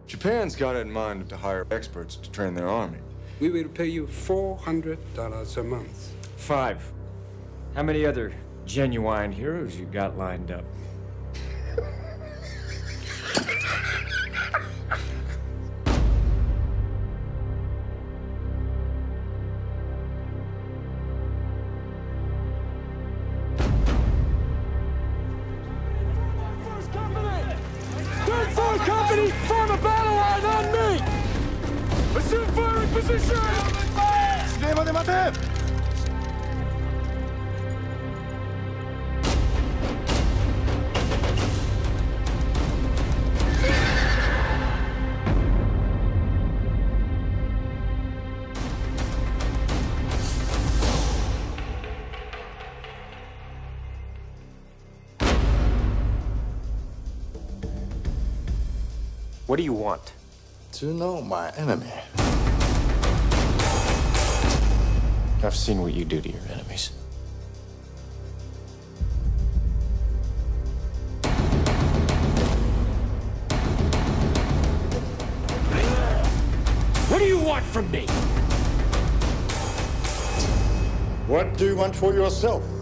Japan's got it in mind to hire experts to train their army. We will pay you $400 a month. 5. How many other genuine heroes you got lined up? Company, form a battle line on me! Assume firing position! What do you want? To know my enemy. I've seen what you do to your enemies. What do you want from me? What do you want for yourself?